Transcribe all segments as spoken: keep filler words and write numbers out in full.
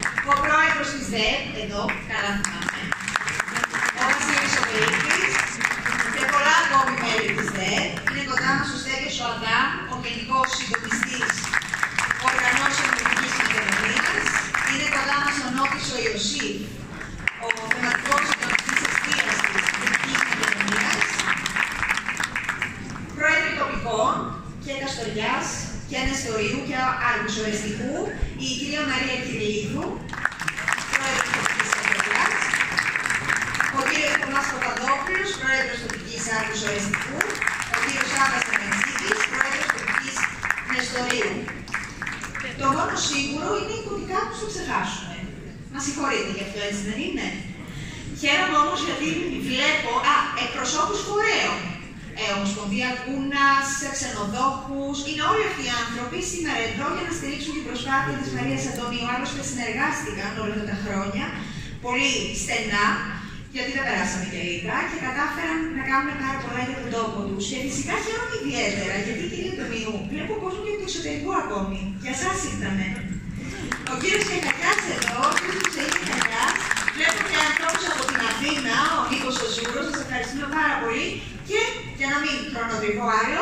Ο πρόεδρος της ΔΕΠ, εδώ, καλά θυμάμαι, ο Βασίλης ο Περίπτης και πολλά ακόμη μέλη της ΔΕΠ. Είναι κοντά μας ο Στέλιος ο Αδάμ, ο γενικός συντονιστής οργανώσεων πολιτικής κοινωνίας. Είναι κοντά μας ο Νότης ο Ιωσήφ, ο θεματικός συντονιστής εστίασης πολιτικής κοινωνίας. Πρόεδροι τοπικών και Καστοριάς και Ανεστορίου και Αργουσοεστικού, η κυρία Μαρία Κυριλίδου, πρόεδρος τοπικής Καστοριάς, ο κύριος Θωμάς Παπαδόπουλος, πρόεδρος τοπικής Αργουσοεστικού, ο κύριος Άβας Αμεντζίδης, πρόεδρος τοπικής Νεστορίου. Το μόνο σίγουρο είναι οι κωδικά που το ξεχάσουμε. Μας συγχωρείτε γι' αυτό, έτσι δεν είναι? Χαίρομαι όμως γιατί βλέπω α, εκπροσώπους φορέων. Ε, Ομοσπονδία Κούνας, ξενοδόχους, είναι όλοι αυτοί οι άνθρωποι σήμερα εδώ για να στηρίξουν την προσπάθεια της Μαρίας Αντωνίου. Άλλωστε συνεργάστηκαν όλα αυτά τα χρόνια, πολύ στενά, γιατί δεν περάσαμε και λίγα και κατάφεραν να κάνουν πάρα πολλά για τον τόπο τους. Και φυσικά χαίρομαι ιδιαίτερα, γιατί κύριε Αντωνίου, βλέπω κόσμο και το εξωτερικό ακόμη. Για εσάς ήρθαμε. Ο κύριος Κεχακιάς εδώ, ο κύριος Κεχακιάς, βλέπω και ανθρώπους από την Αθήνα, ο Νίκος ο Ζούρος, σας ευχαριστούμε πάρα πολύ. Και για να μην χρονοτριβώ άλλο,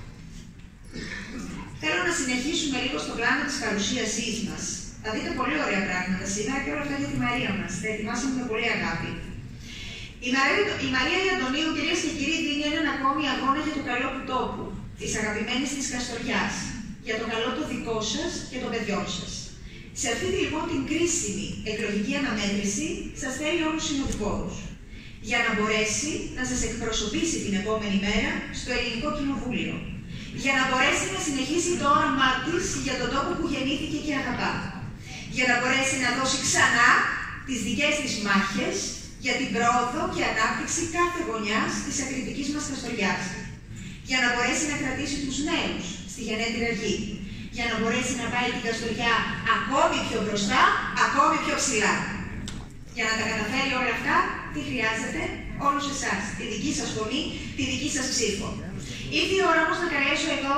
θέλω να συνεχίσουμε λίγο στο πλάνο της παρουσίασής μας. Θα δείτε πολύ ωραία πράγματα σήμερα και όλα αυτά για τη Μαρία μας. Τα ετοιμάσαμε με πολύ αγάπη. Η Μαρία, η Μαρία η Αντωνίου, κυρίες και κύριοι, δίνει έναν ακόμη αγώνα για το καλό του τόπου, της αγαπημένης της Καστοριάς, για το καλό το δικό σας και των παιδιών σας. Σε αυτή λοιπόν την κρίσιμη εκλογική αναμέτρηση, σας θέλει όλους συνοδοιπόρους, για να μπορέσει να σας εκπροσωπήσει την επόμενη μέρα στο Ελληνικό Κοινοβούλιο, για να μπορέσει να συνεχίσει το όραμά της για τον τόπο που γεννήθηκε και αγαπά, για να μπορέσει να δώσει ξανά τις δικές της μάχες για την πρόοδο και ανάπτυξη κάθε γωνιάς της ακριτικής μας Καστοριάς, για να μπορέσει να κρατήσει τους νέους στη γενέτειρα γη, για να μπορέσει να πάει την Καστοριά ακόμη πιο μπροστά, ακόμη πιο ψηλά. Για να τα καταφέρει όλα αυτά, τι χρειάζεται? Όλους εσάς, τη δική σας φωνή, τη δική σας ψήφο. Ήρθε η ώρα όμως να καλέσω εδώ.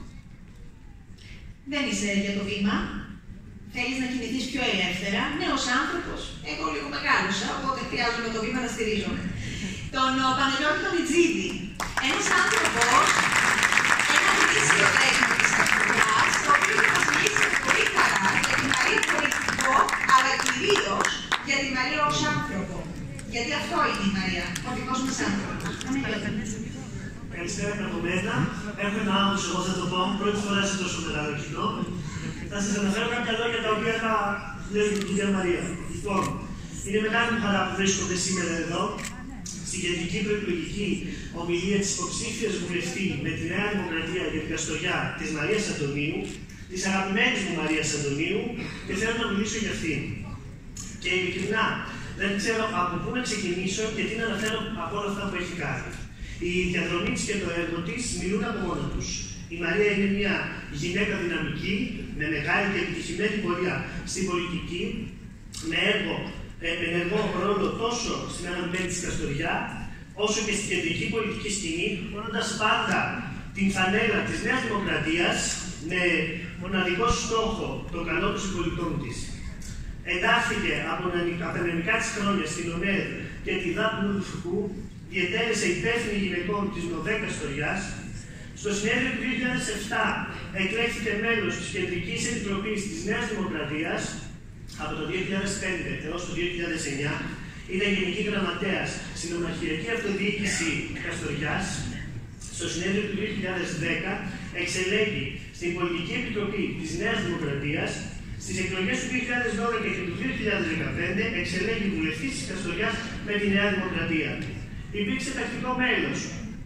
Δεν είσαι για το βήμα. Θέλεις να κινηθείς πιο ελεύθερα. Νέος άνθρωπος. Εγώ λίγο μεγάλωσα, οπότε χρειάζομαι το βήμα να στηρίζομαι. Τον Παναγιώτη τον Ιτζίδη. Ένας άνθρωπος, ένα γνήσιο τέχνη της Καστοριάς, το οποίο θα μας μιλήσει με πολύ χαρά για τη Μαρία πολιτικό, αλλά κυρίως για τη Μαρία ως άνθρωπο. Γιατί αυτό είναι η Μαρία, ο δικός μας άνθρωπος. Καλησπέρα και από μένα. Έχω ένα άγχος, εγώ θα το πω, πρώτη φορά σε τόσο μεγάλο κοινό. Θα σας αναφέρω κάποια λόγια τα οποία θα λέω για την κυρία Μαρία. Λοιπόν, είναι μεγάλη μου χαρά που βρίσκομαι σήμερα εδώ, στην κεντρική προεκλογική ομιλία της υποψήφιας βουλευτή με τη Νέα Δημοκρατία για την Καστοριά της Μαρίας Αντωνίου, της αγαπημένης μου Μαρίας Αντωνίου, και θέλω να μιλήσω για αυτήν. Και ειλικρινά, δεν ξέρω από πού να ξεκινήσω και τι να αναφέρω από όλα αυτά που έχει κάνει. Η διαδρομή της και το έργο της μιλούν από μόνο τους. Η Μαρία είναι μια γυναίκα δυναμική, με μεγάλη και επιτυχημένη πορεία στην πολιτική, με, έργο, ε, με ενεργό ρόλο τόσο στην αγαπημένη της Καστοριά, όσο και στην κεντρική πολιτική σκηνή, φορώντας πάντα την φανέλα της Νέας Δημοκρατίας, με μοναδικό στόχο το καλό των συμπολιτών της. Εντάχθηκε από τα νεανικά της χρόνια στην ΟΝΕΔ και τη Δάπνου του Φουκού, διετέλεσε υπεύθυνη γυναικών της ΝΟΒΕ Καστοριάς. Στο συνέδριο του δύο χιλιάδες επτά εκλέχθηκε μέλος της Κεντρικής Επιτροπής της Νέας Δημοκρατίας. Από το δύο χιλιάδες πέντε έως το δύο χιλιάδες εννιά ήταν Γενική Γραμματέας στην Ομαρχιακή Αυτοδιοίκηση Καστοριάς. Στο συνέδριο του δύο χιλιάδες δέκα εξελέγει στην Πολιτική Επιτροπή της Νέας Δημοκρατίας. Στις εκλογές του δύο χιλιάδες δώδεκα και του δύο χιλιάδες δεκαπέντε εξελέγει βουλευτής της Καστοριάς με τη Νέα Δημοκρατία. Υπήρξε τακτικό μέλος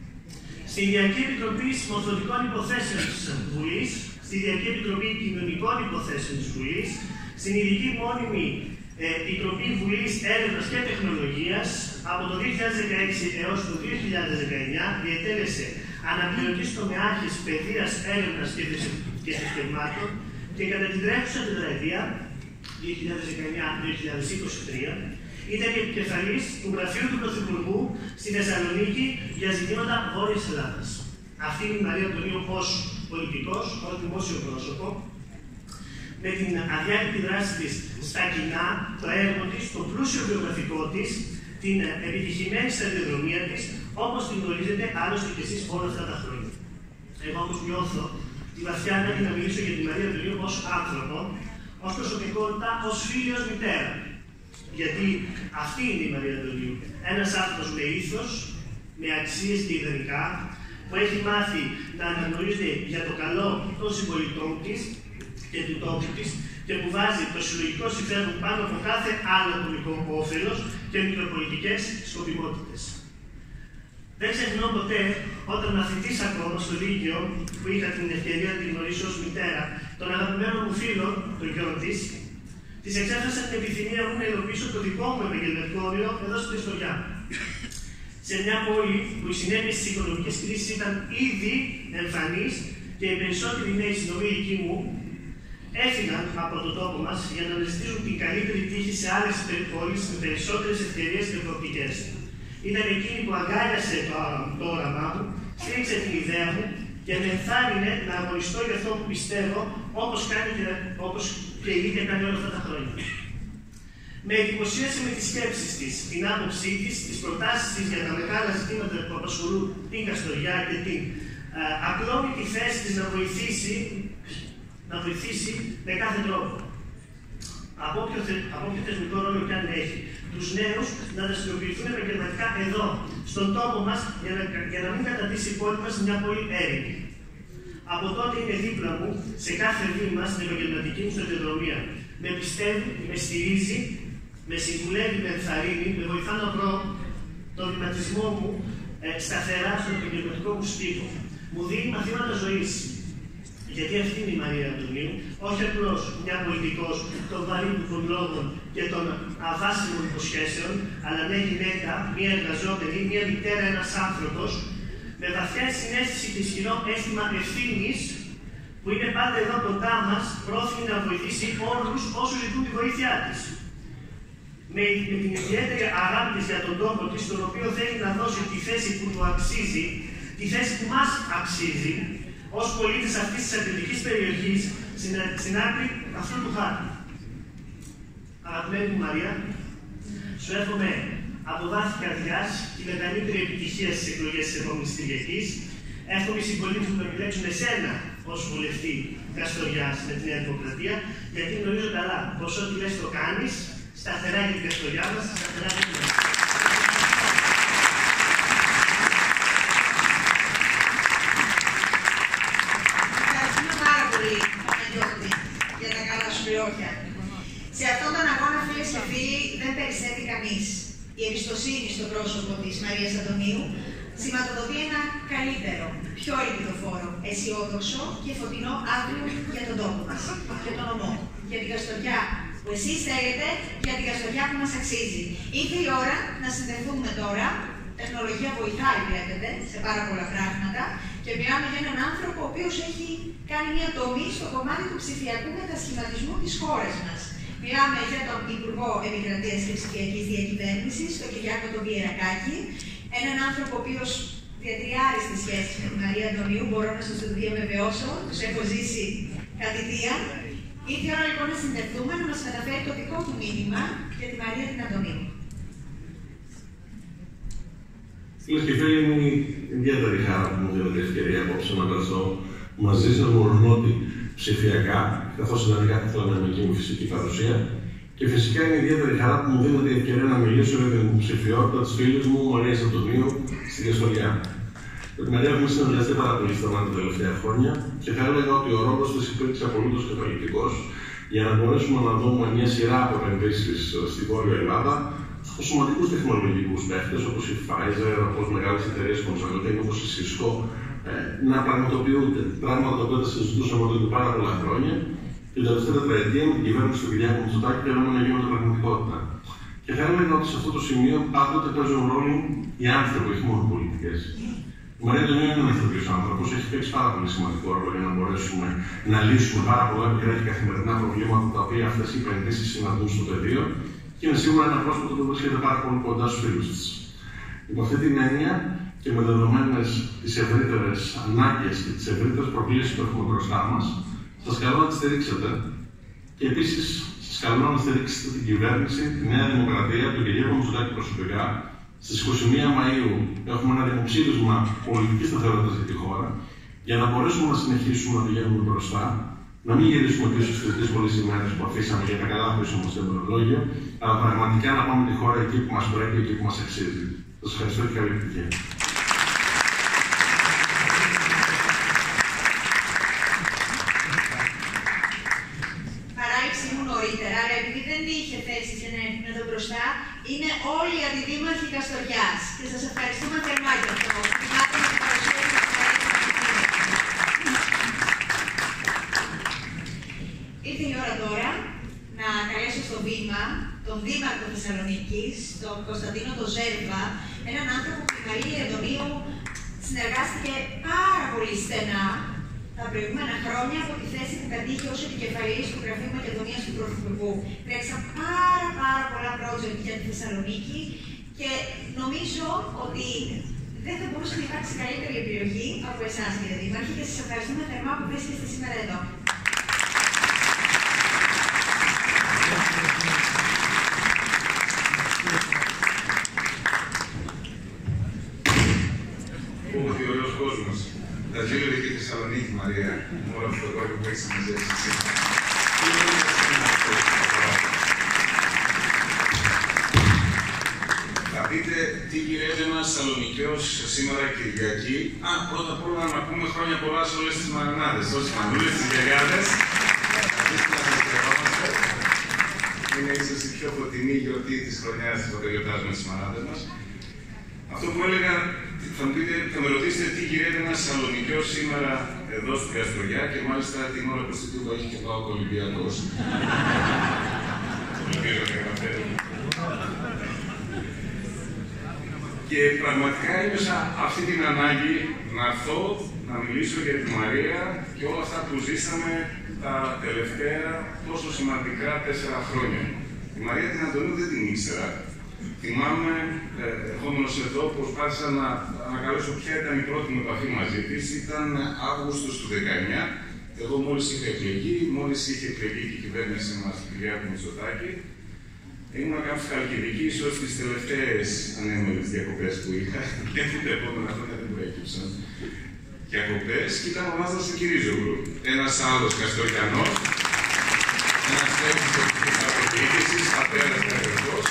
στη Διακή Επιτροπή Μορφωτικών Υποθέσεων της Βουλής, στη Διακή Επιτροπή Κοινωνικών Υποθέσεων της Βουλής, στην Ειδική Μόνιμη ε, Επιτροπή Βουλής Έρευνας και Τεχνολογίας. Από το δύο χιλιάδες δεκαέξι έως το δύο χιλιάδες δεκαεννιά διετέλεσε αναπληρωτής τομεάρχης παιδείας, έρευνας και θρησκευμάτων και κατά την τρέχουσα τετραετία, δύο χιλιάδες δεκαεννιά με δύο χιλιάδες είκοσι τρία, ήταν η επικεφαλής του γραφείου του Πρωθυπουργού στη Θεσσαλονίκη για ζητήματα Βόρειας Ελλάδας. Αυτή είναι η Μαρία Αντωνίου ως πολιτικός, ως δημόσιο πρόσωπο, με την αδιάκριτη δράση της στα κοινά, το έργο της, το πλούσιο βιογραφικό της, την επιτυχημένη σταδιοδρομία της, όπως την γνωρίζετε άλλωστε και εσείς όλα αυτά τα χρόνια. Εγώ όμως νιώθω τη βαθιά ανάγκη να μιλήσω για τη Μαρία Αντωνίου ως άνθρωπο, ως προσωπικότητα, ως φίλη, ως μητέρα. Γιατί αυτή είναι η Μαρία Αντωνίου. Ένας άνθρωπος με ήθος, με αξίες και ιδανικά, που έχει μάθει να αναγνωρίζεται για το καλό των συμπολιτών της και του τόπου της και που βάζει το συλλογικό συμφέρον πάνω από κάθε άλλο ατομικό όφελος και μικροπολιτικές σκοπιμότητες. Δεν ξεχνώ ποτέ, όταν μαθητής ακόμα στο Λύκειο, που είχα την ευκαιρία να την γνωρίσω ως μητέρα, τον αγαπημένο μου φίλο, τον γιο της, της εξέφρασα την επιθυμία μου να υλοποιήσω το δικό μου επαγγελματικό όνειρο εδώ στην ιστορία. Σε μια πόλη που οι συνέπειες της οικονομικής κρίσης ήταν ήδη εμφανείς και οι περισσότεροι νέοι συνομήλικοι μου έφυγαν από τον τόπο μας για να αναζητήσουν την καλύτερη τύχη σε άλλες πόλεις με περισσότερες ευκαιρίες και προοπτικές. Ήταν εκείνη που αγκάλιασε το, το όραμά μου, στήριξε την ιδέα μου και με ενθάρρυνε να αγωνιστώ για αυτό που πιστεύω, όπως, κάνει και, όπως και η ίδια κάνει όλα αυτά τα χρόνια. Με εντυπωσίασε με τις σκέψεις της, την άποψή της, τις προτάσεις της για τα μεγάλα ζητήματα που απασχολούν την Καστοριά και την α, απλόητη θέση της να βοηθήσει, να βοηθήσει με κάθε τρόπο. Από όποιο, θε, από όποιο θεσμικό ρόλο και αν έχει, τους νέους να δραστηριοποιηθούν επαγγελματικά εδώ, στον τόπο μας, για να, για να μην καταντήσει η πόλη μας μια πολύ έρημη. Από τότε είναι δίπλα μου σε κάθε βήμα στην επαγγελματική μου σταδιοδρομία. Με πιστεύει, με στηρίζει, με συμβουλεύει, με ενθαρρύνει, με βοηθά να βρω τον βηματισμό μου ε, σταθερά στον επαγγελματικό μου σπίτι. Μου δίνει μαθήματα ζωής. Γιατί αυτή είναι η Μαρία Αντωνίου, όχι απλώς μια πολιτικός των βαρύτητων λόγων και των αβάσιμων υποσχέσεων, αλλά μια γυναίκα, μια εργαζόμενη, μια μητέρα, ένας άνθρωπος, με βαθιά συναίσθηση και ισχυρό αίσθημα ευθύνης, που είναι πάντα εδώ κοντά μας, πρόθυμη να βοηθήσει όλους όσους ζητούν τη βοήθειά της. Με, με την ιδιαίτερη αγάπη της για τον τόπο της, τον οποίο θέλει να δώσει τη θέση που του αξίζει, τη θέση που μας αξίζει, ως πολίτες αυτής της ατλητικής περιοχής, στην άκρη αυτού του χάρτη. Αγαπημένη μου Μαρία, σου εύχομαι από βάθη καρδιάς τη μεγαλύτερη επιτυχία στις εκλογές της επόμενης Κυριακής. Εύχομαι οι συμπολίτες μου να επιλέξουν εσένα ως βουλευτή Καστοριάς με τη Νέα Δημοκρατία, γιατί γνωρίζω καλά πως ό,τι λες το κάνεις, σταθερά για την Καστοριά μας, σταθερά για την Ελλάδα. Σε αυτόν τον αγώνα, φίλες και φίλοι, δεν περισσεύει κανείς. Η εμπιστοσύνη στο πρόσωπο της Μαρίας Αντωνίου σηματοδοτεί ένα καλύτερο, πιο ελπιδοφόρο, αισιόδοξο και φωτεινό αύριο για τον τόπο μας, για τον ομό, για την Καστοριά που εσείς θέλετε, για την Καστοριά που μας αξίζει. Ήρθε η ώρα να συνδεθούμε τώρα. Τεχνολογία βοηθάει, βλέπετε, σε πάρα πολλά πράγματα και μιλάμε για έναν άνθρωπο ο οποίος έχει κάνει μια τομή στο κομμάτι του ψηφιακού μετασχηματισμού της χώρας μας. Μιλάμε για τον Υπουργό Επικρατείας και Ψηφιακής Διακυβέρνησης, τον Κυριάκο τον Πιερακάκη, έναν άνθρωπο ο οποίος διατριάρει στις σχέσεις με τη Μαρία Αντωνίου, μπορώ να σας το διαβεβαιώσω, τους έχω ζήσει κατηδίαν. Ήρθε η ώρα λοιπόν να συνδεθούμε, να μας μεταφέρει το δικό του μήνυμα για τη Μαρία την Αντωνίου. Φίλες και φίλοι, είναι ιδιαίτερη χαρά που μου δίνετε ευκαιρία απόψε να βρεθώ μαζί σας, μορνότι ψηφιακά, καθώς ιδανικά θα ήθελα να είμαι εκεί με φυσική παρουσία. Και φυσικά είναι ιδιαίτερη χαρά που μου δίνετε η ευκαιρία να μιλήσω για την υποψηφιότητα της φίλης μου Μαρίας Αντωνίου στη Καστοριά. Με τη Μαρία έχουμε συνεργαστεί πάρα πολύ στενά τα τελευταία χρόνια και θα έλεγα ότι ο ρόλος της υπήρξε απολύτως καταλυτικός για να μπορέσουμε να δούμε μια σειρά από επενδύσεις στην Βόρεια Ελλάδα στους σημαντικούς τεχνολογικούς παίχτες όπως η Pfizer, όπως μεγάλες εταιρείες consulting, όπως η Cisco, να πραγματοποιούνται. Πράγματα τα οποία συζητούσαμε εδώ και πάρα πολλά χρόνια και την τελευταία τετραετία με την κυβέρνηση του Κυριάκου Μητσοτάκη θέλουμε να γίνονται πραγματικότητα. Και θα έλεγα ότι σε αυτό το σημείο πάντοτε παίζουν ρόλο οι άνθρωποι, όχι μόνο οι πολιτικές. Η Μαρία Αντωνίου είναι ένας τέτοιος άνθρωπος, έχει παίξει πάρα πολύ σημαντικό ρόλο για να μπορέσουμε να λύσουμε πάρα πολλά μικρά και καθημερινά προβλήματα τα οποία αυτές οι επενδύσεις συναντούν στο πεδίο και είναι σίγουρα ένα πρόσωπο που βρίσκεται πάρα πολύ κοντά στους φίλους της. Υπό αυτή την έννοια και με δεδομένες τις ευρύτερες ανάγκες και τις ευρύτερες προκλήσεις που έχουμε μπροστά μας, σας καλώ να τη στηρίξετε. Και επίσης, σας Σας καλώ να στηρίξετε την κυβέρνηση, τη Νέα Δημοκρατία, τον Κυριάκο Μητσοτάκη προσωπικά. Στις είκοσι μία Μαΐου έχουμε ένα δημοψήφισμα πολιτικής σταθερότητας για τη χώρα, για να μπορέσουμε να συνεχίσουμε να πηγαίνουμε μπροστά, να μην γυρίσουμε πίσω στις δύσκολες ημέρες που αφήσαμε για τα καλά πίσω μας στο ημερολόγιο, αλλά πραγματικά να πάμε τη χώρα εκεί που μας πρέπει, εκεί που μας αξίζει. Σας ευχαριστώ και καλή επιτυχία. Παράληψη μου νωρίτερα, αλλά επειδή δεν είχε θέση για να έρθουν εδώ μπροστά, είναι όλοι οι αντιδήμαρχοι Καστοριάς. Και σας ευχαριστούμε θερμά για αυτό. Θυμάται με την παρουσία του Ήρθε η ώρα τώρα να καλέσω στο βήμα τον Δήμαρχο Θεσσαλονίκης, τον Κωνσταντίνο τον Ζέρβα, έναν άνθρωπο που η Μαρία Αντωνίου συνεργάστηκε πάρα πολύ στενά τα προηγούμενα χρόνια από τη θέση που κατήχε ως επικεφαλής του Γραφείου Μακεδονίας του Πρωθυπουργού. Τρέξα πάρα πάρα πολλά project για τη Θεσσαλονίκη και νομίζω ότι δεν θα μπορούσε να υπάρξει καλύτερη επιλογή από εσάς, κύριε Δήμαρχε, και σας ευχαριστούμε θερμά που βρίσκεστε σήμερα εδώ. Τι ωραίος κόσμος. Τα ζήλευε και η Θεσσαλονίκη, Μαρία, με όλο αυτό το κόσμο που έχεις μαζέψει σήμερα. Θα πείτε τι γυρεύει ένας Σαλονικιός σήμερα Κυριακή. Α, πρώτα απ' όλα να πούμε χρόνια πολλά σε όλες τις μαρανάδες, όσες μανούλες, τις γιαγιάδες. Είναι ίσως η πιο φωτεινή γιορτή της χρονιάς που θα γιορτάζουμε τις μαρανάδες μας. Αυτό που έλεγα, θα, μου πείτε, θα με ρωτήσετε τι γυρεύει ένας Σαλονικιός σήμερα εδώ στην Καστοριά και μάλιστα την ώρα που στην Τούμπα έχει και πάω Ολυμπιακός. Ελπίζω να καταφέρω. Και πραγματικά έπαισα αυτή την ανάγκη να έρθω, να μιλήσω για τη Μαρία και όλα αυτά που ζήσαμε τα τελευταία τόσο σημαντικά τέσσερα χρόνια. Η Μαρία την Αντωνίου δεν την ήξερα. Θυμάμαι, ε, ερχόμενος εδώ, προσπάθησα να ανακαλέσω ποια ήταν η πρώτη μου επαφή μαζί της. Ήταν Αύγουστος του δεκαεννιά. Εγώ μόλις είχα εκλεγεί, μόλις είχε εκλεγεί και η κυβέρνηση μας, η Κυριάκου Μητσοτάκη. Ήμουν κάποιος Χαλκιδική, ίσως τις τελευταίες ανέμελες διακοπές που είχα. Γιατί τα επόμενα χρόνια δεν προέκυψαν διακοπές. Και ήταν ο Λάζαρος ο Κυρίζογλου. Ένας άλλος Καστοριανός, ένας τέτοιος της αυτοδιοίκησης, πατέρας και αδερφός,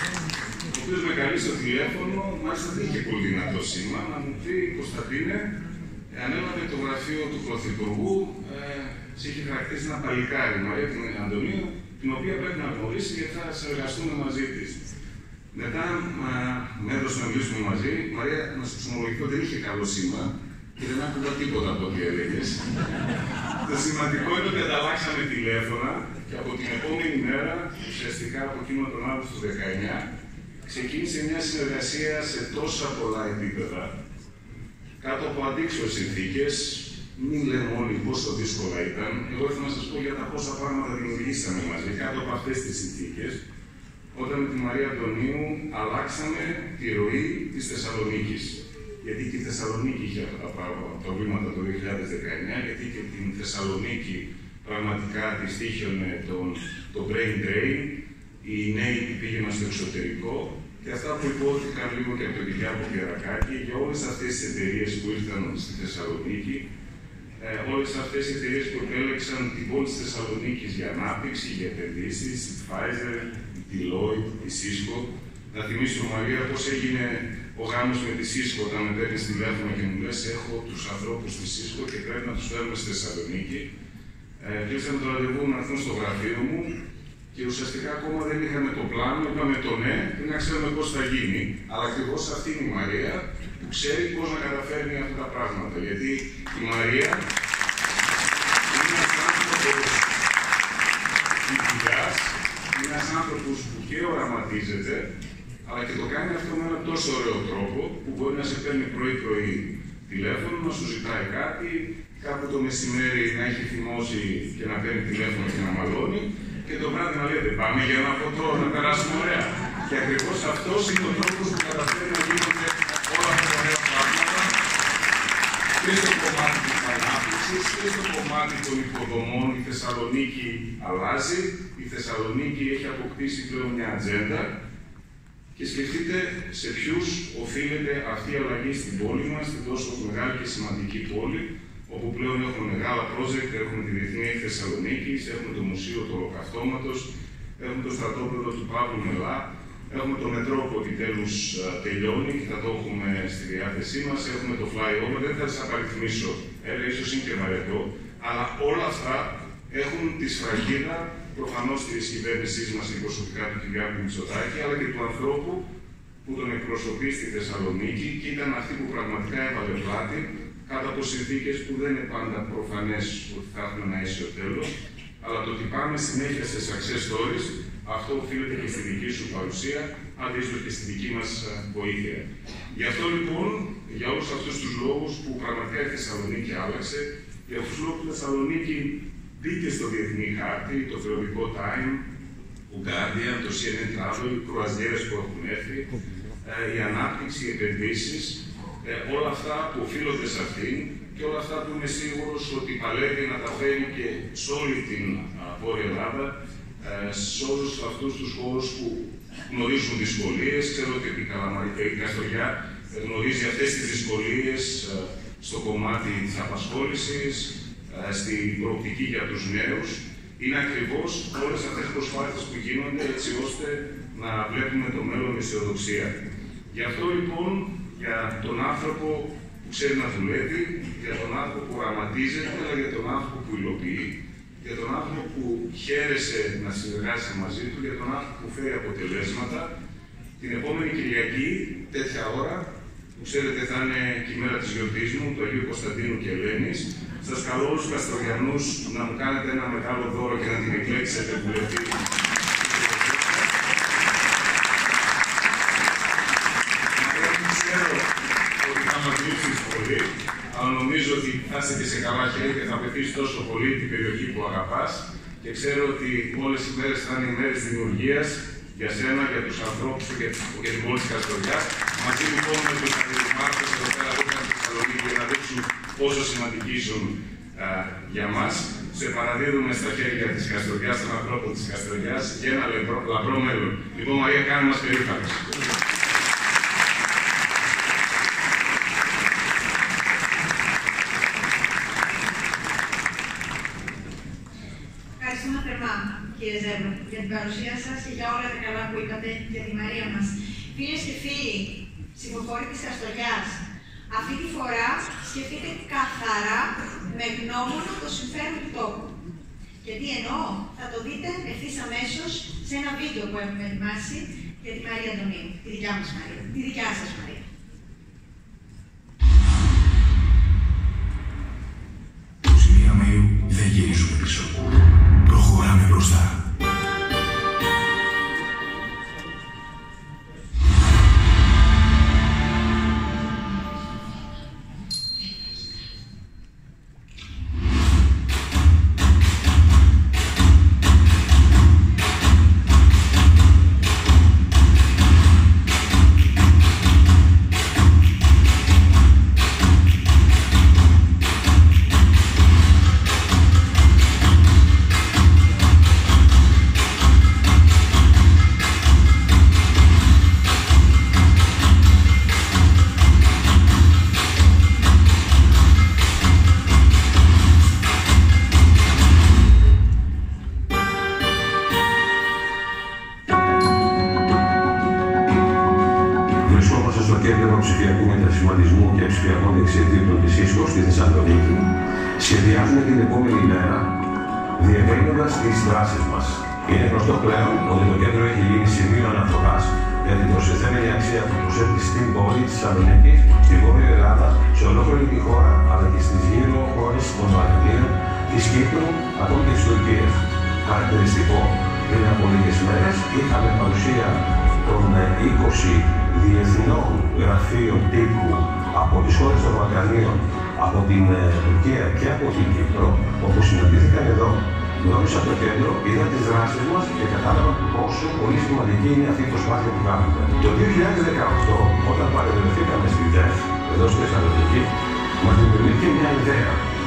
ο οποίος με καλεί στο τηλέφωνο, μάλιστα δεν είχε πολύ δυνατό σήμα, να μου πει: Κωνσταντίνε, ανέλαβε το γραφείο του Πρωθυπουργού, ε, σε είχε χαρακτηρίσει ένα παλικάρι, Μαρία την Αντωνίου, την οποία πρέπει να γνωρίσει γιατί θα συνεργαστούμε μαζί της. Μετά με έδωσε να μιλήσουμε μαζί. Μαρία, να σου ξομολογηθώ, δεν είχε καλό σήμα και δεν άκουγα τίποτα από ό,τι έλεγες. Το σημαντικό είναι ότι ανταλλάξαμε τηλέφωνα και από την επόμενη μέρα, ουσιαστικά από εκείνο τον Αύγουστο του δεκαεννιά, ξεκίνησε μια συνεργασία σε τόσα πολλά επίπεδα, κάτω από αντίξωες συνθήκες. Μην λέμε όλοι πόσο δύσκολα ήταν. Εγώ ήθελα να σας πω για τα πόσα πράγματα δημιουργήσαμε μαζί, κάτω από αυτές τις συνθήκες, όταν με τη Μαρία Αντωνίου αλλάξαμε τη ροή της Θεσσαλονίκης. Γιατί και η Θεσσαλονίκη είχε αυτά τα προβλήματα το δύο χιλιάδες δεκαεννιά, γιατί και την Θεσσαλονίκη πραγματικά τη τύχιωνε το brain drain, οι νέοι που πήγαιναν στο εξωτερικό και αυτά που υπόθηκαν λίγο και από τον Κυριάκο Πιερακάκη για όλες αυτές τις εταιρείες που ήρθαν στη Θεσσαλονίκη. Ε, όλες αυτές οι εταιρείες που επέλεξαν την πόλη της Θεσσαλονίκης για ανάπτυξη, για επενδύσεις, η Pfizer, η Deloitte, η Cisco. Να θυμίσω, Μαρία, πώς έγινε ο γάμος με τη Cisco όταν με παίρνεις τηλέφωνο και μου λες: έχω τους ανθρώπους της Cisco και πρέπει να τους φέρουμε στη Θεσσαλονίκη. Ε, κλείσαμε το ραντεβού να έρθουν στο γραφείο μου και ουσιαστικά ακόμα δεν είχαμε το πλάνο. Είπαμε το ναι, πριν να ξέρουμε πώς θα γίνει. Αλλά ακριβώς αυτή είναι η Μαρία που ξέρει πώς να καταφέρνει αυτά τα πράγματα. Γιατί η Μαρία είναι ένας άνθρωπος ηθικάς, είναι ένας άνθρωπος που και οραματίζεται, αλλά και το κάνει αυτό με έναν τόσο ωραίο τρόπο που μπορεί να σε παίρνει πρωί-πρωί τηλέφωνο, να σου ζητάει κάτι, κάπου το μεσημέρι να έχει θυμώσει και να παίρνει τηλέφωνο και να μαλώνει, και το βράδυ να λέτε: πάμε για ένα ποτό, να περάσουμε ωραία. Και ακριβώς αυτός είναι ο τρόπος που καταφέρει να γίνονται όλα αυτά τα ωραία πράγματα και στο κομμάτι της ανάπτυξης Επίσης, και στο κομμάτι των υποδομών, η Θεσσαλονίκη αλλάζει, η Θεσσαλονίκη έχει αποκτήσει πλέον μια ατζέντα και σκεφτείτε σε ποιους οφείλεται αυτή η αλλαγή στην πόλη μας, στην τόσο μεγάλη και σημαντική πόλη, όπου πλέον έχουμε μεγάλα project, έχουμε τη Διεθνή Έκθεση Θεσσαλονίκης, έχουμε το Μουσείο του Ολοκαυτώματος, έχουμε το στρατόπεδο του Παύλου Μελά, έχουμε το μετρό που επιτέλους τελειώνει και θα το έχουμε στη διάθεσή μας, έχουμε το flyover, δεν θα σας απαριθμίσω, έλα, ίσως είναι και βαρετό, αλλά όλα αυτά έχουν τη σφραγίδα προφανώς της κυβέρνησής μας και προσωπικά του Κυριάκου Μητσοτάκη, αλλά και του ανθρώπου που τον εκπροσωπεί στη Θεσσαλονίκη και ήταν αυτή που πραγματικά έβαλε πλάτη κάτω από συνθήκες που δεν είναι πάντα προφανές ότι θα έχουμε ένα αίσιο τέλος, αλλά το ότι πάμε συνέχεια σε success stories, αυτό οφείλεται και στη δική σου παρουσία, αντίστοιχα και στη δική μας βοήθεια. Γι' αυτό λοιπόν, για όλους αυτούς τους λόγους που πραγματικά η Θεσσαλονίκη άλλαξε, για αυτούς τους λόγους που η Θεσσαλονίκη μπήκε στο διεθνή χάρτη, το περιοδικό Time, ο Guardian, το σι εν εν Travel, οι κρουαζιέρες που έχουν έρθει, η ανάπτυξη, οι επενδύσεις, όλα αυτά που οφείλονται σε αυτήν και όλα αυτά που είμαι σίγουρος ότι παλεύει να τα φέρει και σε όλη την Βόρεια Ελλάδα, σε όλους αυτούς τους χώρους που γνωρίζουν δυσκολίες. Ξέρω ότι η Καστοριά γνωρίζει αυτές τις δυσκολίες στο κομμάτι της απασχόλησης, στην προοπτική για τους νέους. Είναι ακριβώς όλες αυτές τις προσπάθειες που γίνονται έτσι ώστε να βλέπουμε το μέλλον με αισιοδοξία. Γι' αυτό λοιπόν, για τον άνθρωπο που ξέρει να δουλεύει, για τον άνθρωπο που οραματίζεται, αλλά για τον άνθρωπο που υλοποιεί, για τον άνθρωπο που χαίρεσε να συνεργάζεται μαζί του, για τον άνθρωπο που φέρει αποτελέσματα, την επόμενη Κυριακή, τέτοια ώρα, που ξέρετε θα είναι και η μέρα της γιορτής μου, του Αγίου Κωνσταντίνου και Ελένης, σας καλώ όλους τους Καστοριανούς να μου κάνετε ένα μεγάλο δώρο και να την εκλέξετε βουλευτή. Ξέρω ότι θα μας λείψεις πολύ, αλλά νομίζω ότι θα είστε και σε καλά χέρια και θα πετύχεις τόσο πολύ την περιοχή που αγαπάς και ξέρω ότι όλες οι μέρες θα είναι οι μέρες δημιουργίας για σένα, για τους ανθρώπους και για την πόλη της Καστοριάς. Μαζί λοιπόν με τους αντιδημάρχες εδώ πέρα που είχαν στη Θεσσαλονίκη για να δείξουν πόσο σημαντικοί ήσουν για μας. Σε παραδίδουμε στα χέρια της Καστοριάς, στον ανθρώπο της Καστοριάς και ένα λαμπρό, λαμπρό μέλλον. Λοιπόν, Μαρία, κάνε μας περήφανος. Ευχαριστούμε θερμά, κύριε Ζέμπρο, για την παρουσία σας και για όλα τα καλά που είπατε για τη Μαρία μας. Φίλες και φίλοι, ψηφοφόροι της Καστοριάς, αυτή τη φορά σκεφτείτε καθαρά με γνώμονα το συμφέρον του τόπου. Και τι εννοώ, θα το δείτε ευθύς αμέσως σε ένα βίντεο που έχουμε ετοιμάσει για τη Μαρία Αντωνίου, τη δικιά μας Μαρία, τη δικιά σας Μαρία. είκοσι μία Μαΐου δεν γυρίζουμε πίσω. Προχωράμε μπροστά. ψηφιακού μετασχηματισμού και ψηφιακών δεξιοτήτων της ίσκο στη Θεσσαλονίκη, σχεδιάζουμε την επόμενη μέρα διευρύνοντας τις δράσεις μας. Είναι γνωστό πλέον ότι το κέντρο έχει γίνει σημείο αναφοράς για την προστιθέμενη αξία που προσέχει στην πόλη της Θεσσαλονίκης, στη Βόρεια Ελλάδα, σε ολόκληρη τη χώρα, αλλά και στις γύρω χώρες των Βαλκανίων, της Κύπρου, ακόμη και της Τουρκίας. Χαρακτηριστικό, πριν από λίγες μέρες είχαμε παρουσία των είκοσι διεθνών γραφείων τύπου από τις χώρες των Βαλκανίων, από την Τουρκία και από την Κύπρο, όπου συναντήθηκαν εδώ, γνώρισα το κέντρο, είδα τις δράσεις μας και κατάλαβα πόσο πολύ σημαντική είναι αυτή η προσπάθεια που κάνουμε. Το δύο χιλιάδες δεκαοκτώ, όταν παρευρεθήκαμε στη ΔΕΦ, εδώ στη Θεσσαλονίκη, μας δημιουργήθηκε μια ιδέα.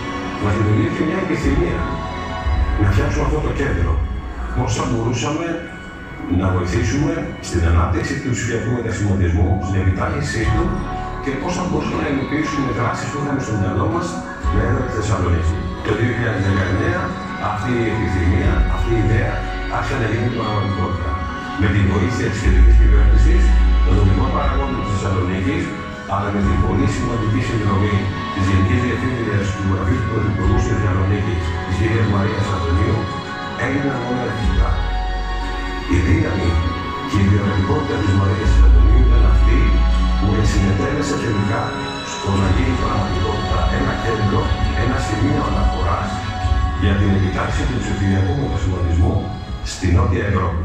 μας δημιουργήθηκε μια επιθυμία να φτιάξουμε αυτό το κέντρο. Πώς θα μπορούσαμε να βοηθήσουμε στην ανάπτυξη του ψηφιακού μετασχηματισμού, στην επιτάχυνσή του και πώς θα μπορούσαμε να υλοποιήσουμε δράσεις που είχαμε στο μυαλό μας με έδρα τη Θεσσαλονίκη. Το δύο χιλιάδες δεκαεννέα αυτή η επιθυμία, αυτή η ιδέα άρχισε να γίνει πραγματικότητα. Με την βοήθεια της κεντρικής κυβέρνησης, των νομικών παραγόντων της Θεσσαλονίκης, αλλά με την πολύ σημαντική συνδρομή της Γενικής Διευθύντριας του Γραφείου του Πρωθυπουργού στη Θεσσαλονίκη, της κυρίας Μαρίας Αντωνίου, έγιναν όλα εφικτά. Η δύναμη και η βιωματικότητα της Μαρίας Αντωνίου ήταν αυτή που συνετέλεσε τελικά στο να γίνει πραγματικότητα ένα κέντρο, ένα σημείο αναφοράς για την επιτάχυνση του ψηφιακού μετασχηματισμού στη Νότια Ευρώπη.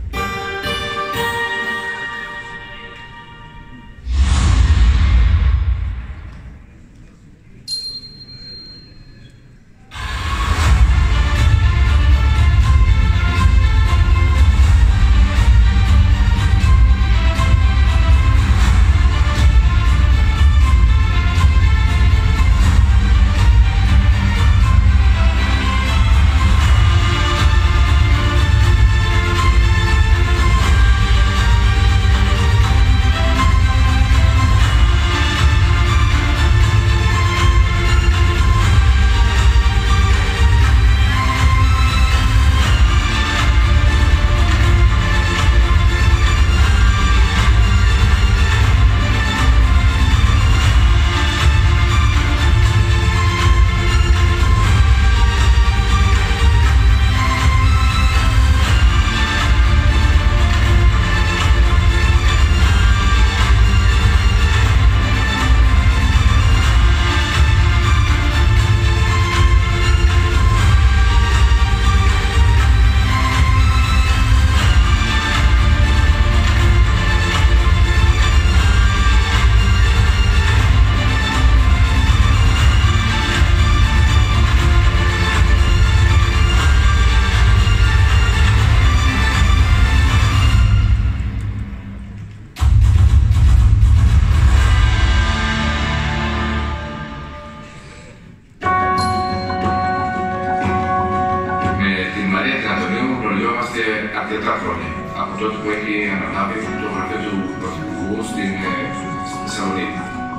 αρκετά χρόνια. Από τότε που έχει αναλάβει το γραφείο του Πρωθυπουργού στην Θεσσαλονίκη.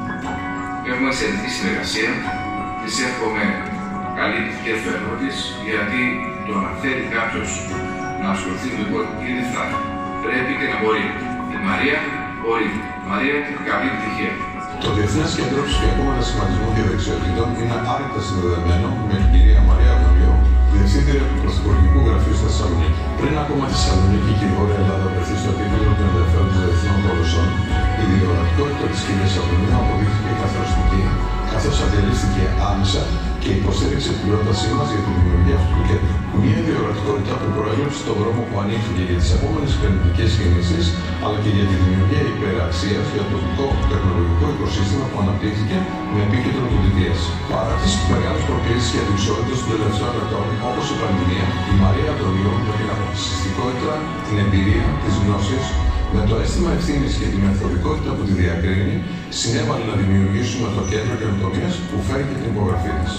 Έχουμε εξαιρετική συνεργασία. Της εύχομαι καλή επιτυχία στο έργο της, γιατί το να θέλει κάποιος να ασχοληθεί με το υπόλοιπο είναι φτάνει. Πρέπει και να μπορεί. Η Μαρία μπορεί. Η Μαρία, καλή επιτυχία. Το Διεθνές Κέντρο Ψηφιακού Μετασχηματισμού και Δεξιοτήτων είναι άρρηκτα συνδεδεμένο με την κυρία Μαρία Αντωνίου, Διευθύντρια του Πρωθυπουργικού Γραφείου στη Θεσσαλονίκη. Πριν ακόμα τη Θεσσαλονίκη και η Βόρεια Ελλάδα βρεθεί στο επίπεδο των ενδιαφέροντων διεθνών κολοσσών, η διορατικότητα τη κυρίας Αντωνίου αποδείχθηκε καθοριστική, καθώς αντιλήφθηκε άμεσα και υποστήριξε την πρότασή μας για τη δημιουργία αυτού του κέντρου. Μια διορατικότητα που προέβλεψε τον δρόμο που ανοίχθηκε για τις επόμενες επενδυτικές κινήσεις, αλλά και για τη δημιουργία υπεραξίας για το τοπικό τεχνολογικό οικοσύστημα που αναπτύχθηκε με επίκεντρο του ντι ντι ες. Παρά τις μεγάλες προκλήσεις και αντιξότητες των τελευταίων ετών, όπως η πανδημία, η Μαρία Αντωνίου με την αποφασιστικότητα, την εμπειρία, τις γνώσεις, με το αίσθημα ευθύνης και τη μεθοδικότητα που τη διακρίνει, συνέβαλε να δημιουργήσουμε το κέντρο καινοτομίας που φέρει και την υπογραφή της.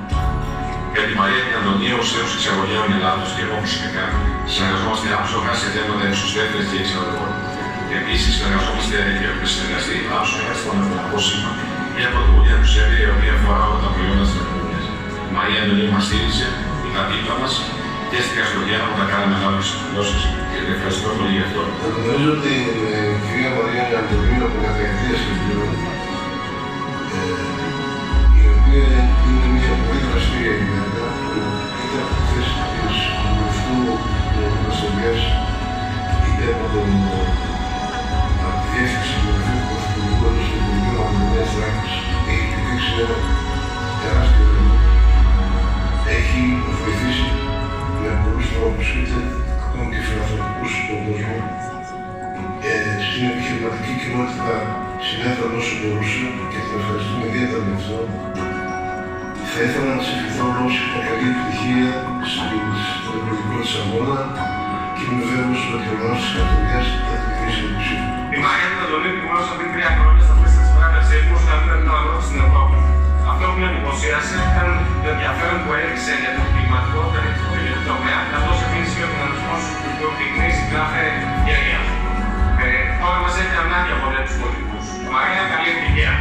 Για τη Μαρία την Αντωνίου, ως Θεός Εξαγωγέων Ελλάδος και εγώ προσωπικά, συνεργαζόμαστε άψογα σε θέματα εξωστρέφειας και εξαγωγών. Επίσης, συνεργαζόμαστε και έχουμε συνεργαστεί άψογα στο Ανατολικό Σήμα, μια πρωτοβουλία του ΣΕΒΕ η οποία αφορά όλα τα προϊόντα της τεχνολογίας. Η Μαρία Αντωνίου μας στήριξε, ήταν δίπλα μας και στην Καστογιάννα που τα κάναμε ανάλογες εκδηλώσεις. Και ευχαριστώ πολύ γι' αυτό. Νομίζω ότι η κυρία Μαρία Αντωνίου από δεκαετίες και πλέον, η οποία είναι μια πολύ δραστήρια γυναίκα που είτε από τη θέση της βουλευτού του Ασsemblées, είτε από τον από τη διεύθυνση του Γραφείου του Πρωθυπουργού του Υπουργείου Μακεδονίας Δράκης, έχει επιδείξει ένα τεράστιο έργο. Έχει βοηθήσει με πολλούς τρόπους, είτε ακόμα και φιλανθρωπικούς στον κόσμο. Στην επιχειρηματική κοινότητα συνέφερε όσο μπορούσε και την ευχαριστούμε ιδιαίτερα γι' αυτό. Θα ήθελα να της ευχηθώ όλους καλή επιτυχία στον εκλογικό της αγώνα και είμαι βέβαιος ότι ο οργανώσεις της κατηγορίας θα την κερδίσει την ψήφο. Η Μαρία Αντωνίου γνώρισα πριν τρία χρόνια στα πλαίσια της παράκασης μου, να μην ήταν αγώνα στην Ευρώπη. Αυτό που με εντυπωσίασε ήταν το ενδιαφέρον που έδειξε για το κλιματικό τομέα, καθώς επίσης και ο δυναμισμός που επιδεικνύει στην κάθε γερία. Ε, τώρα μας έχει ανάγκη από τέτοιους πολιτικούς. Μαρία, καλή επιτυχία.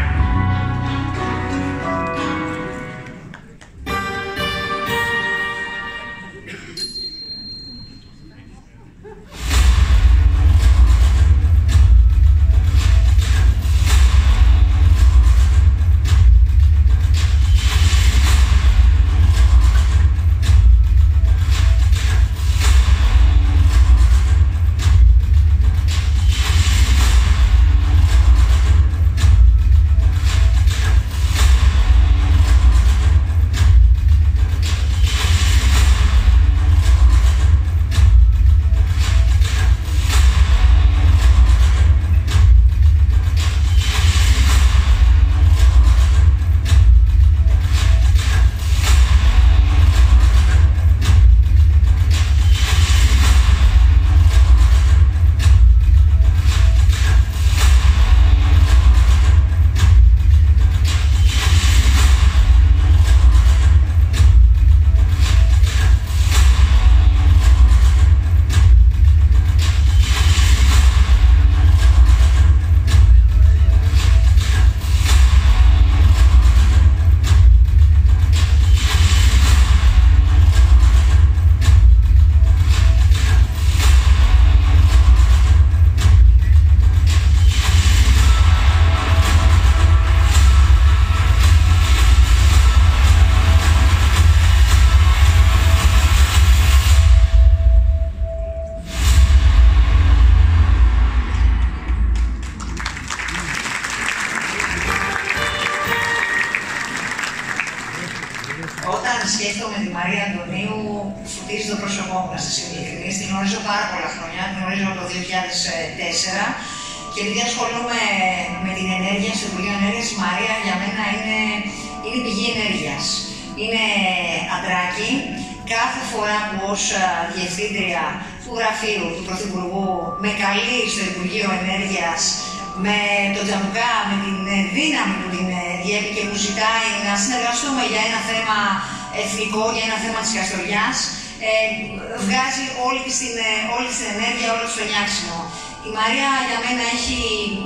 Σκέφτομαι τη Μαρία Αντωνίου, φωτίζει το πρόσωπό μου, να σας είμαι ειλικρινής. Την γνωρίζω πάρα πολλά χρόνια, την γνωρίζω από το δύο χιλιάδες τέσσερα και επειδή ασχολούμαι με την ενέργεια, στο Υπουργείο Ενέργειας, η Μαρία για μένα είναι, είναι πηγή ενέργειας. Είναι αντράκι. Κάθε φορά που ως διευθύντρια του γραφείου του Πρωθυπουργού με καλεί στο Υπουργείο Ενέργειας, με τον Τζαμπουκά, με την δύναμη που την διέπει και που ζητάει να συνεργαστούμε για ένα θέμα εθνικό, για ένα θέμα της Καστοριάς, ε, βγάζει όλη της την, όλη την ενέργεια, όλο το νιάξιμο. Η Μαρία για μένα έχει,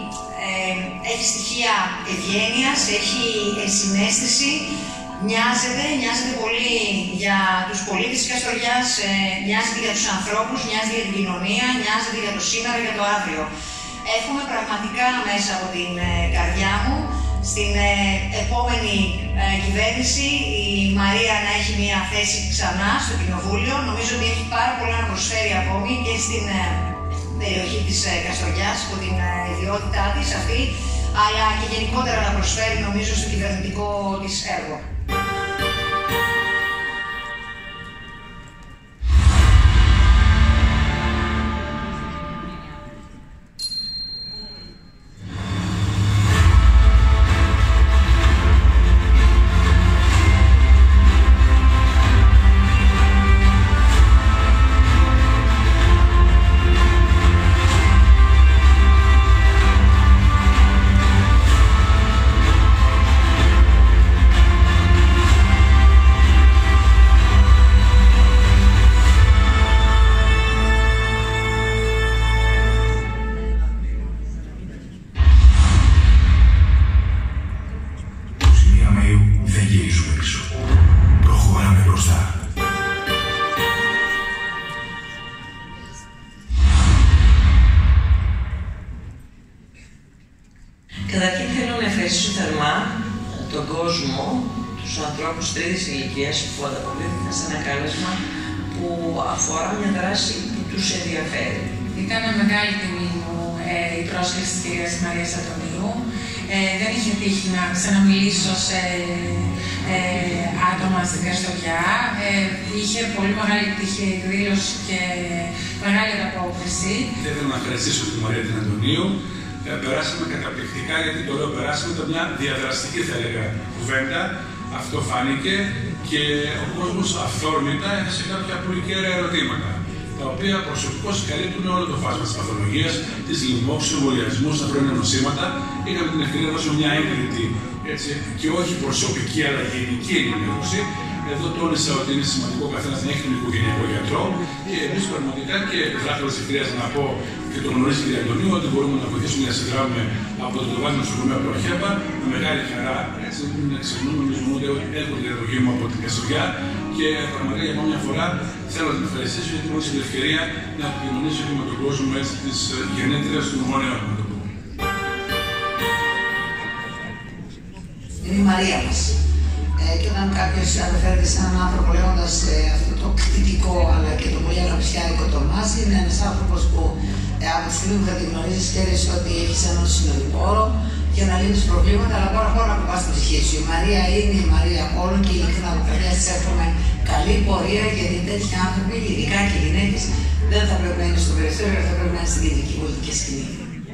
ε, έχει στοιχεία ευγένειας, έχει συναίσθηση, μοιάζεται, μοιάζεται πολύ για τους πολίτες της Καστοριάς, ε, μοιάζεται για τους ανθρώπους, μοιάζεται για την κοινωνία, μοιάζεται για το σήμερα, για το αύριο. Εύχομαι πραγματικά μέσα από την ε, καρδιά μου στην ε, επόμενη ε, κυβέρνηση η Μαρία να έχει μια θέση ξανά στο Κοινοβούλιο. Νομίζω ότι έχει πάρα πολλά να προσφέρει ακόμη και στην ε, περιοχή της ε, Καστοριάς από την ε, ιδιότητά της αυτή, αλλά και γενικότερα να προσφέρει νομίζω στο κυβερνητικό της έργο. Καταρχήν θέλω να ευχαριστήσω θερμά τον κόσμο, τους ανθρώπους τρίτης ηλικίας που ανταποκρίθηκαν σε ένα κάλεσμα που αφορά μια δράση που τους ενδιαφέρει. Ήταν μεγάλη τιμή μου ε, η πρόσκληση της κυρίας Μαρίας Αντωνίου. Ε, δεν είχε τύχει να ξαναμιλήσω σε ε, άτομα στην Καστοριά. Ε, είχε πολύ μεγάλη τύχη εκδήλωση και μεγάλη ανταπόκριση. Θα ήθελα να ευχαριστήσω τη Μαρία την Αντωνίου. Ε, περάσαμε καταπληκτικά, γιατί το λέω περάσαμε, ήταν μια διαδραστική θα έλεγα κουβέντα. Αυτό φάνηκε και ο κόσμος αυθόρμητα έθεσε κάποια πολύ κέραια ερωτήματα, τα οποία προσωπικώς καλύπτουν όλο το φάσμα της παθολογίας, της λοιμώξης, εμβολιασμού, στα πρώιμα νοσήματα. Είχαμε την ευκαιρία να δώσουμε μια έγκριτη έτσι, και όχι προσωπική αλλά γενική ενημέρωση. Εδώ τόνισα ότι είναι σημαντικό ο καθένας να έχει τον οικογενειακό γιατρό και εμείς πραγματικά, και δράχτηρα της ευκαιρίας να πω και το γνωρίζει η κυρία Αντωνίου, ότι μπορούμε να βοηθήσουμε να συνδράμουμε από το Δωμάτιο Νοσοκομείο από το ΑΧΕΠΑ με μεγάλη χαρά. Έτσι, να ξεχνούμε, νομίζουμε ότι έχω την καταγωγή μου από την Καστοριά και πραγματικά για μια φορά θέλω να την ευχαριστήσω γιατί μου έδωσε την ευκαιρία να επικοινωνήσω και με τον κόσμο τη γενέτειρα του Μνημονέου. Είναι η Μαρία μας. Ε, και όταν κάποιος αναφέρεται σε έναν άνθρωπο λέγοντας ε, αυτό το κτητικό αλλά και το πολύ αναψιάρικο το μας, είναι ένας άνθρωπος που ε, από τη στιγμή που θα την γνωρίζεις ξέρεις ότι έχεις έναν συνοδοιπόρο για να λύνεις προβλήματα, αλλά πάρα πάρα να πας στην ψυχή σου. Η Μαρία είναι η Μαρία όλων και ειλικρινά από καρδιάς της εύχομαι καλή πορεία, γιατί τέτοιοι άνθρωποι, ειδικά και γυναίκες, δεν θα πρέπει να είναι στο περιθώριο, θα πρέπει να είναι στην κεντρική πολιτική σκηνή.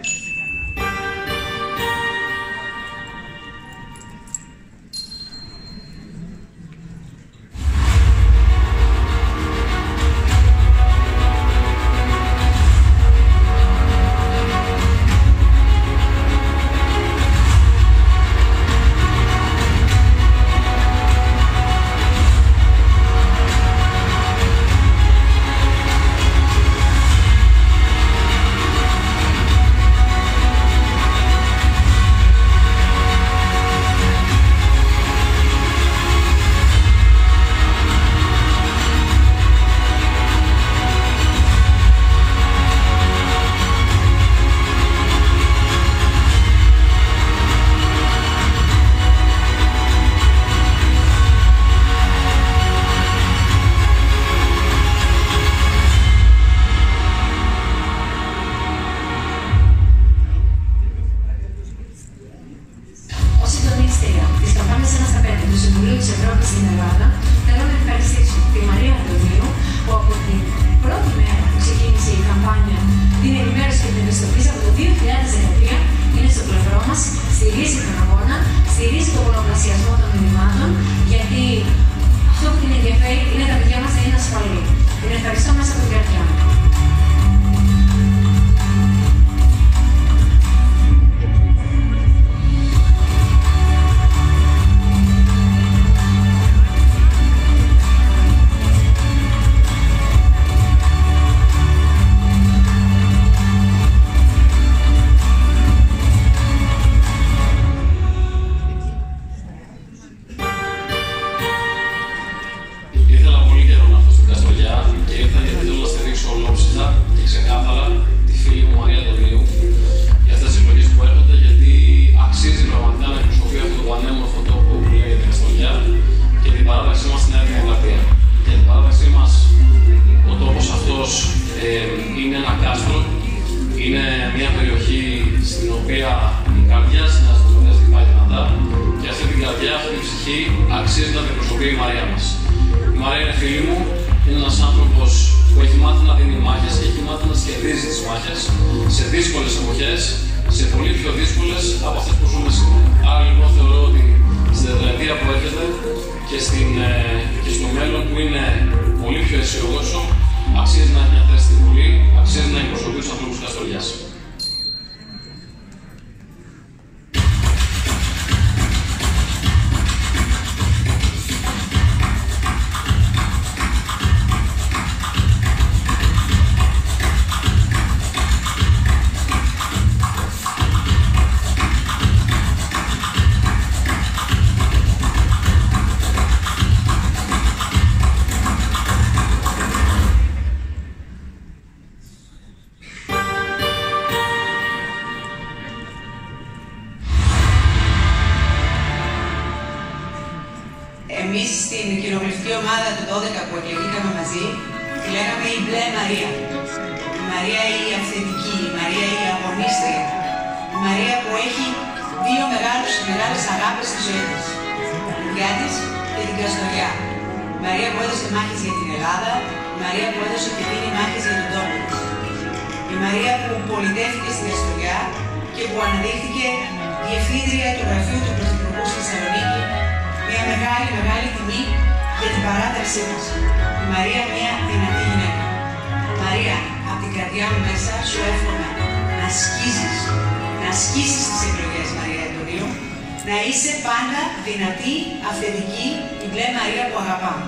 Εμείς στην κοινοβουλευτική ομάδα του δώδεκα που εκλεγήκαμε μαζί, τη λέγαμε η μπλε Μαρία. Η Μαρία η αυθεντική, η Μαρία η αγωνίστρια. Η Μαρία που έχει δύο μεγάλους, μεγάλες αγάπες στη ζωή της. Τα παιδιά της και την Καστοριά. Η Μαρία που έδωσε μάχες για την Ελλάδα, η Μαρία που έδωσε και δίνει μάχες για τον τόπο της. Η Μαρία που πολιτεύτηκε στην Καστοριά και που αναδείχθηκε διευθύντρια του γραφείου του Πρωθυπουργού στη Θεσσαλονίκη. Μια μεγάλη, μεγάλη τιμή για την παράταξή μας. Η Μαρία μια δυνατή γυναίκα. Μαρία, από την καρδιά μου μέσα σου εύχομαι να ασκήσεις, να ασκήσεις τις εκλογές, Μαρία Αντωνίου, Να είσαι πάντα δυνατή, αυθεντική, η μπλε Μαρία που αγαπάμε.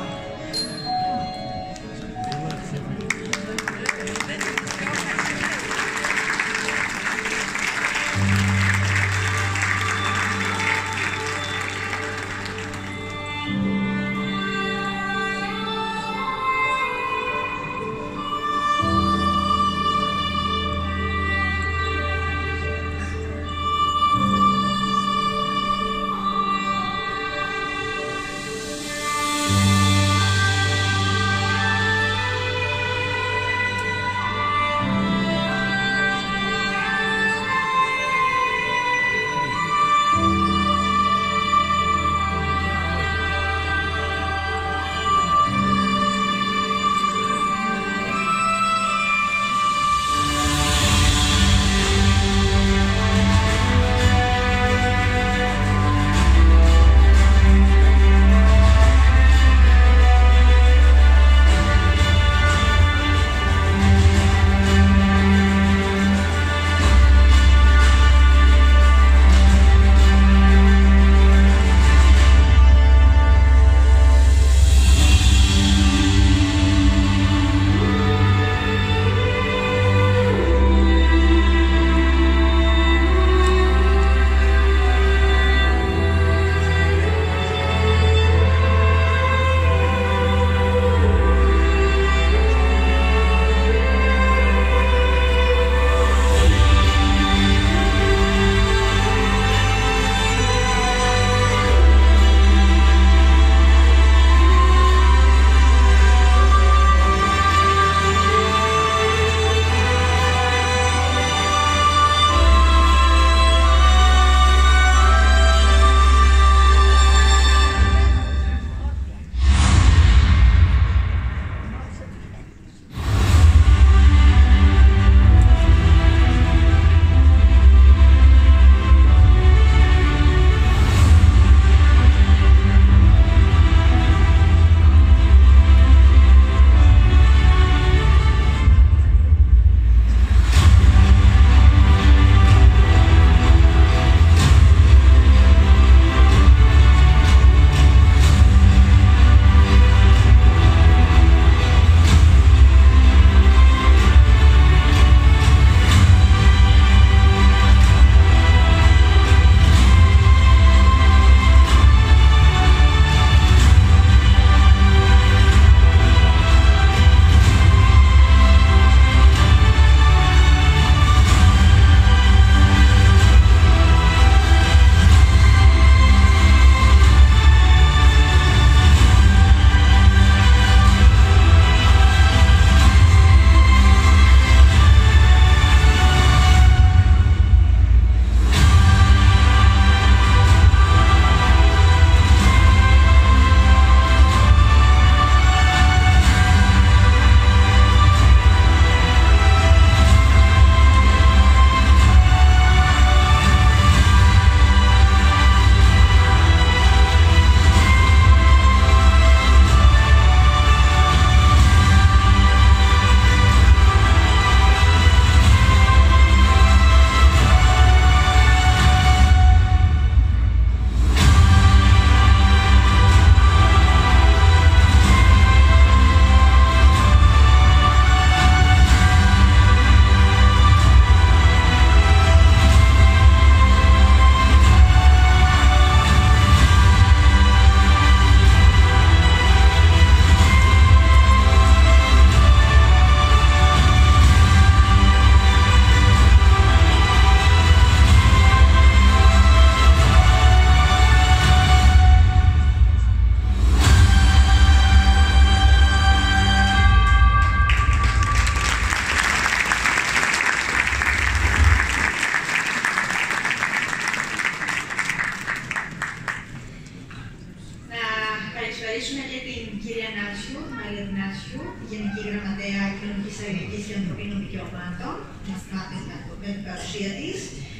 Γενική Γραμματέα Κοινωνικής Αλληλεγγύης και Ανθρωπίνων Δικαιωμάτων, μας μάθει με την παρουσία της.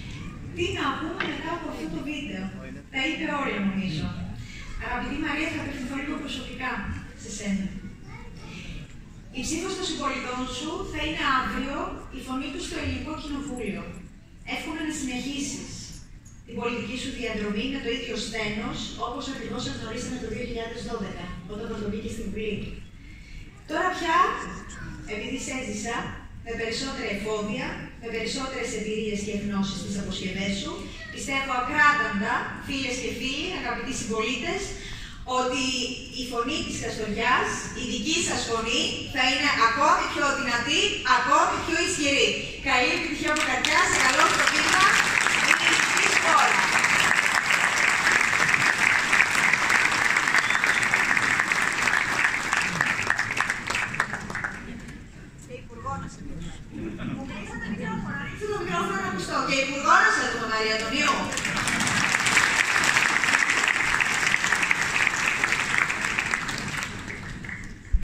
Τι να πούμε μετά από αυτό το βίντεο. Τα είπε όλα, νομίζω. Αγαπητή Μαρία, θα απευθυνθώ λίγο προσωπικά σε σένα. Η ψήφος των συμπολιτών σου θα είναι αύριο η φωνή του στο Ελληνικό Κοινοβούλιο. Εύχομαι να συνεχίσεις την πολιτική σου διαδρομή με το ίδιο σθένος, όπως ακριβώς γνωρίσαμε το δύο χιλιάδες δώδεκα, όταν πρωτοβήκε στην Βουλή. Τώρα πια, επειδή σε έζησα, με περισσότερα εφόδια, με περισσότερες εμπειρίες και γνώσεις στις αποσκευές σου, πιστεύω ακράδαντα, φίλες και φίλοι, αγαπητοί συμπολίτες, ότι η φωνή της Καστοριάς, η δική σας φωνή, θα είναι ακόμη πιο δυνατή, ακόμη πιο ισχυρή. Καλή επιτυχία από καρδιά, σε καλό προφήμα, στην χώρα. Και υπουργό να σε δούμε, Μαρία Αντωνίου.